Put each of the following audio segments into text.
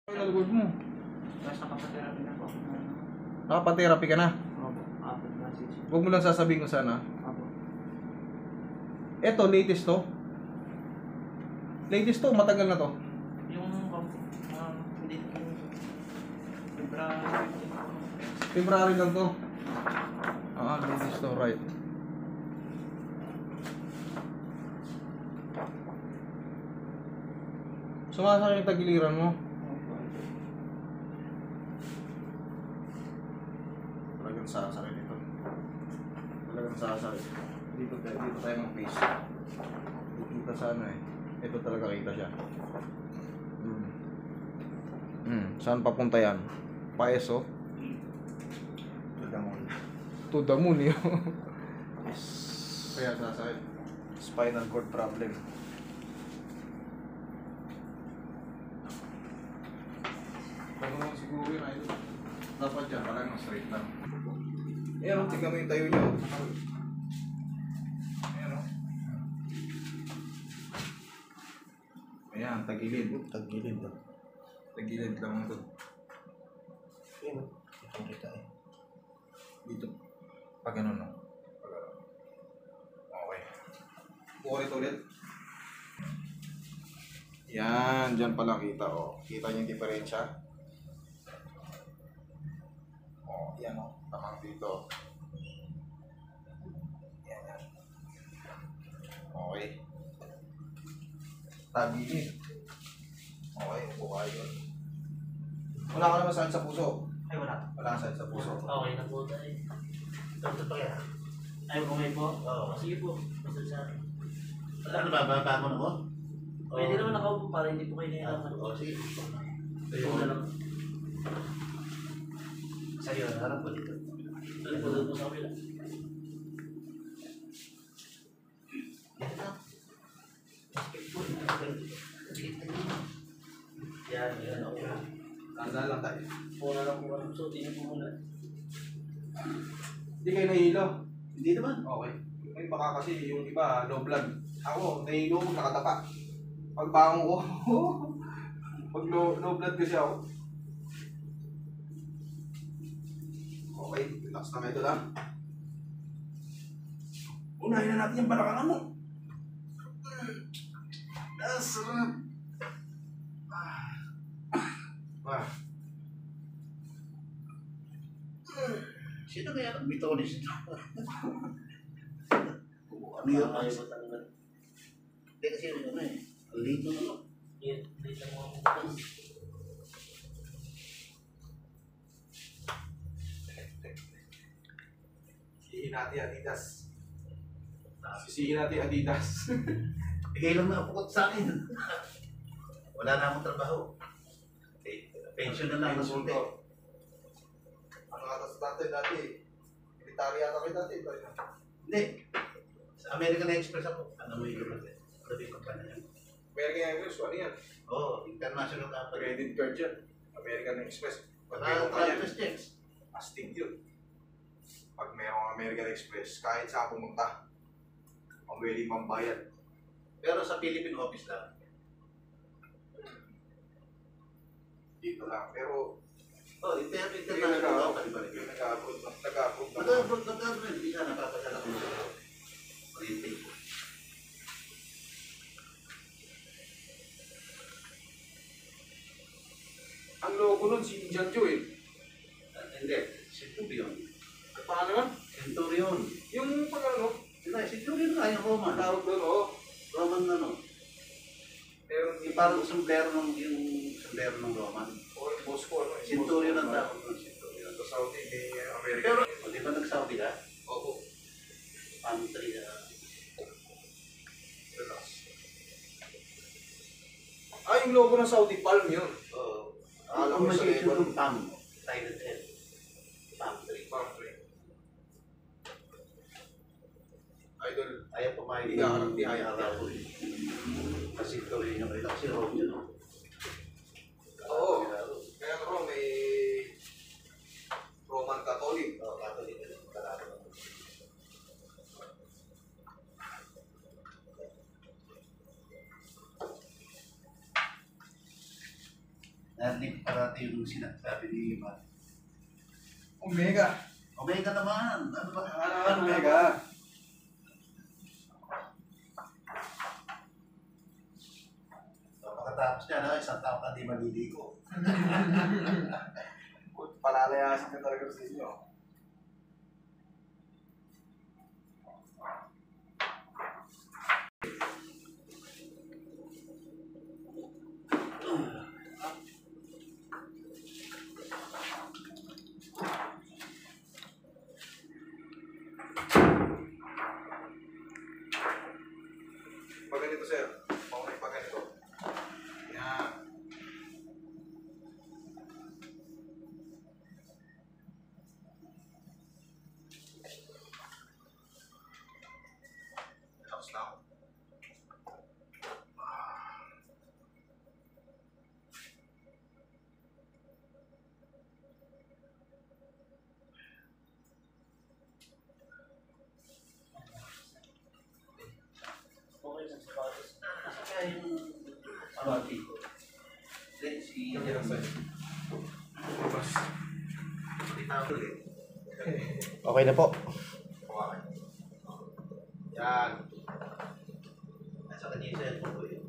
Nalugod mo. Tapos nakapaterapi na po. Nakapatherapy ka na. Opo, apat na session. Huwag mo lang sasabihin ko sana. Opo. Eto, latest to. Latest to, matagal na to. Yung, hindi po, February 15. February lang to. Latest to, right. Sumasakit yung tagiliran mo. Opo. Talagang sasakit ito. Talagang sasakit. Dito tayo mag-face. Kita sa ano eh. Ito talaga kita siya. Saan papunta yan? Paeso? To the moon. To the moon yun. Yes. Kaya sasakit. Spinal cord problem. Bago naman siguro yun ay dapat dyan, parang straight lang. Ayan o, tignan mo yung tayo nyo. Ayan o. Ayan, tagilid. Tagilid daw. Tagilid lang ito. Ayan o. Itong kita eh. Dito. Pag ano no. Pag ano. Okay. Ulit ulit. Yan, dyan pala kita o. Kita niyo yung diferensya. O, yan o. Tamang dito. Yan. Okay. Tagilid. Okay, upo kayo. Wala ka naman sakit sa puso. Ay, wala. Wala kang sakit sa puso. Okay na po tayo. Ito pa kaya? Ay, bumay po? Oo. Sige po. Basta sa akin. Ano ba? Bababa mo na mo? Pwede naman nakaupo para hindi po kayo nahihirapan. Oo, sige. Ito na lang. Sa'yo, harap ko dito. Doon po sa kabila. Yan, okay. Tanda lang tayo. Muna lang po ano. So, tingin po muna. Hindi kayo nahilo. Hindi naman. Okay. May baka kasi yung iba, low blood. Ako, nahilo ko, nakatapa. Pagbangon ko, pag low blood kasi ako. Okay, relax na ito lang. Unahin na natin yung balakangan mo. Sarap. Sino kaya bitonis ito? Ano yun? Ayaw mo talaga. Hindi kasi ano eh. Ang liit ng ano. Yan, dito mo ako. Sisihin natin Adidas. Sisihin natin Adidas. Bigay lang na upukot sa akin. Wala na akong trabaho. Pension na lang. Insulto. Ano ata sa dati? Military ata kayo dati. Hindi. Sa American Express ako. Ano mo yung kapatid? Ano yung kapatid niya? American Express, ano yan? Oo, international company. Credit card yan. American Express. Pag Ah, meron ka yan, Travelers checks. astig yun. Pag merong American Express, kahit saan pumunta, ang willing mambayad. Pero sa Philippine office lang. Dito lang. Pero, Oh, international company pa rin. nag-approve na. Nag-approve, hindi ka napapadala ko sa orientation. Ang logo nun, si Indian Joe eh. Hindi, Centurion. Paano naman? Centurion. Yung pag ano, Sila, Centurion nga yung Roman. tawag doon, oh. Roman ano. Meron Yung parang sombrero ng Roman. oh, yung boss ko, ano. Centurion ang tawag ng Centurion. Sa Saudi, may American. Pero, di ba nag-Saudi ka? Oo. Pantry, Relax. Yung logo ng Saudi Palm yun. Alam mo sa Lebanon. Lebanon. PAM. Silent L. Pantry. Palm tree. Idol. Ayaw pumayag. Hindi ka harap, di ayaw. Kasi Centurion yung kayo. Kasi Rome yun, no? Oo. Kaya nga may Roman Catholic. Oo, Catholic yun. Kalaro naman. Hindi parati yung sinasabi ni Iman. Omega. Omega naman. Ano ba? Omega. So, pagkatapos niya, no, isang taon ka di maliligo. Palalayasin ka talaga sa inyo. Pag ganito, sir. Paunay pag ganito. Yan. Tapos na ako. Okay sa sapatos. Nasa kaya yung parati ko. Then si... Yan ang sa'yo. Mas. Itawag ulit. Okay na po. Okay. Yan. Nasa kanya yung cellphone ko yun.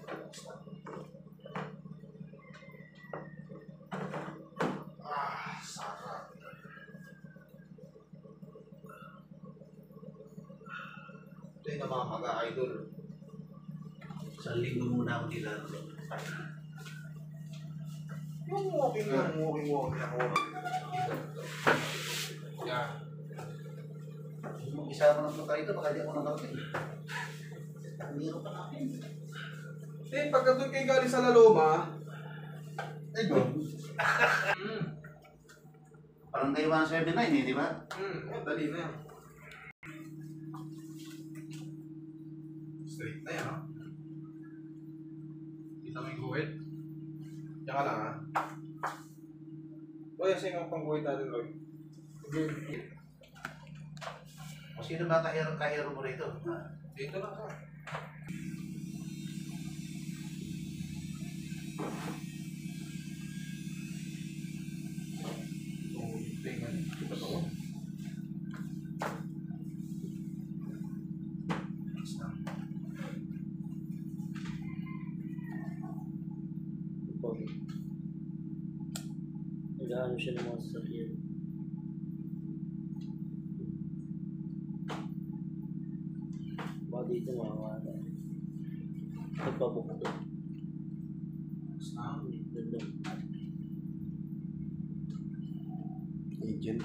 Sarap. Ito yung namamaga, idol. Isang linggo muna ako nila. Yung walking lang, walking ako. Yan. Yung isa ko ng puta ito, baka di ako nakarating. Hindi ako pa namin. Eh, pagka doon kayo galing sa Laloma, Ay, go. Parang kayo 179 eh, di ba? dali na yan. Straight na yan, ha? Kita mo yung guhit? Diyan ka lang, ha? Roy, kasi yung pangguhit natin, Roy. O sino ba kahero mo rito? Dito lang, ha? Tingnan, kita to. Nag-ano siya ng mga sasakyan. Baka dito makakala. Nagpabukto. Ganda. Agent.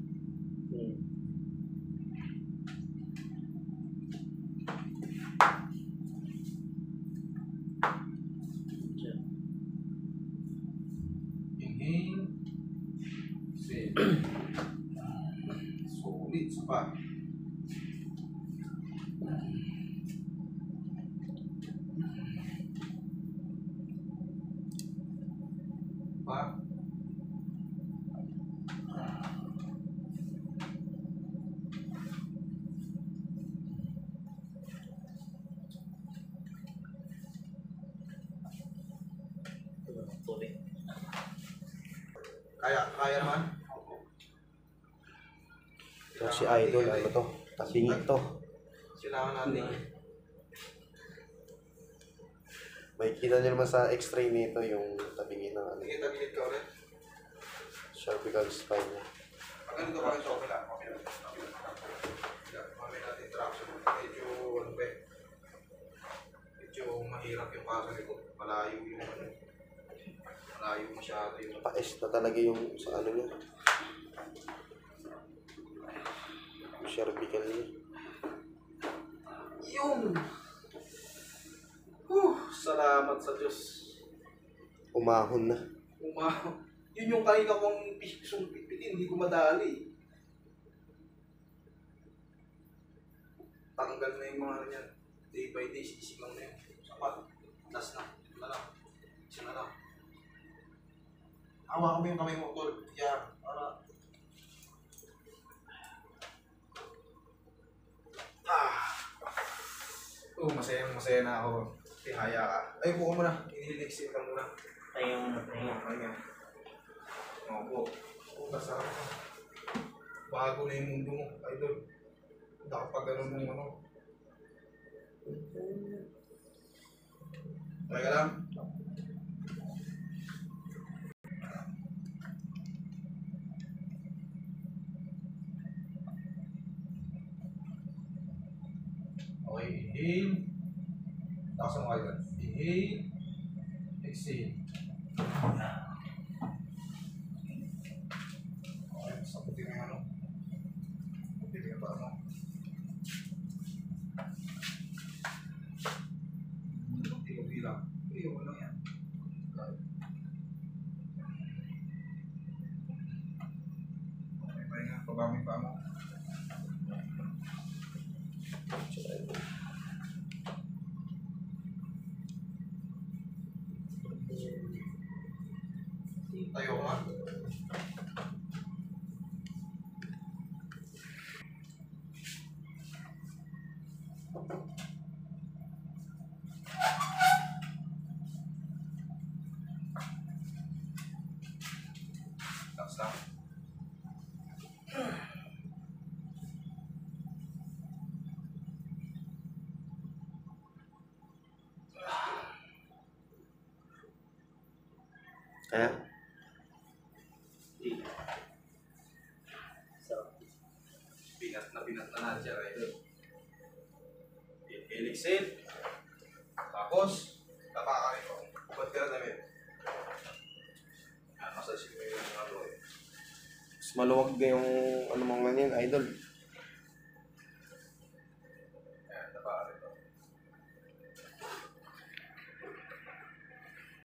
Siya. Inhale. Exhale. Solid, pa. Pa. Tuloy. Kaya naman. Ito si Idol, ano to? Tabingit to. Kailangan natin. May kita nyo naman sa x-ray nito yung tabingit ng ano, Sige, tagilid ka ulit. cervical spine niya. Pag ganito pa rin sa okay lang. Okay lang. Okay lang. Yan, mamaya natin traction. Medyo, ano ba eh. Medyo mahirap yung kaso likod. Malayo yung ano. Malayo masyado yung Pa-S na talaga yung sa ano niya. Yung cervical niya. Yung! Salamat sa Diyos. Umahon na. Yun yung kanina kong gustong pipitin, hindi ko madali. Tanggal na yung mga ano yan. Day by day, sisigang na yun. Sapat. Last na. Ito na lang. Isa na lang. Hawa kami yung kamay mo, tol. Yan. Para. Masaya na ako. Haya ka. Ay, buka mo na. Inililixin ka muna. Ay, yung magpahinga. Opo. Puta sa bago na yung mundo mo, idol. Dapat ganun mong ano. Teka lang. Okay, inhale. Taas ang idol. Inhale. Exhale. Okay, sabutin yung ano. Sabutin yung para mo. Unti-unti lang. Iyon lang yan. Okay, pahinga. Pabamay pa mo. Tayo ka. Taas lang. Kaya? Pinat na natin siya, idol. Inhale, exhale. Tapos, tapakarin ko. Ba't ka na damit? Massage mo yung mga doy. Mas maluwag na yung ano mga yan, idol.